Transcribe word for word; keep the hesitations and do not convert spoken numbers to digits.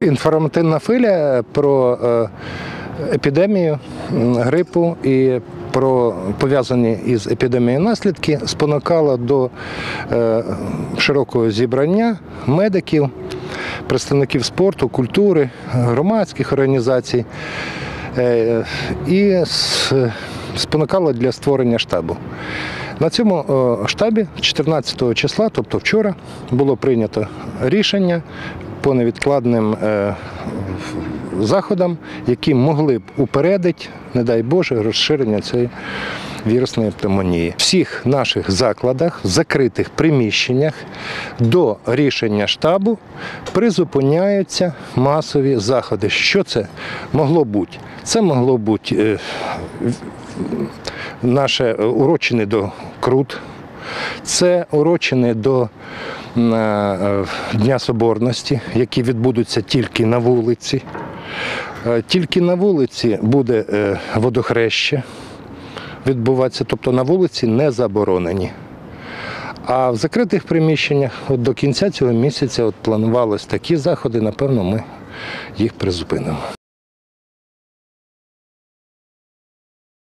Інформативна хвиля про епідемію грипу і про пов'язані із епідемією наслідки спонукала до широкого зібрання медиків, представників спорту, культури, громадських організацій і спонукала для створення штабу. На цьому штабі чотирнадцятого числа, тобто вчора, було прийнято рішення по невідкладним заходам, які могли б упередити, не дай Боже, розширення цієї вірусної пневмонії. В всіх наших закладах, закритих приміщеннях до рішення штабу призупиняються масові заходи. Що це могло бути? Це могло бути наше урочини до Крут, це урочини до Дня Соборності, які відбудуться тільки на вулиці. Тільки на вулиці буде водохреща відбуватися, тобто на вулиці не заборонені. А в закритих приміщеннях от до кінця цього місяця от планувалось такі заходи, напевно, ми їх призупинимо.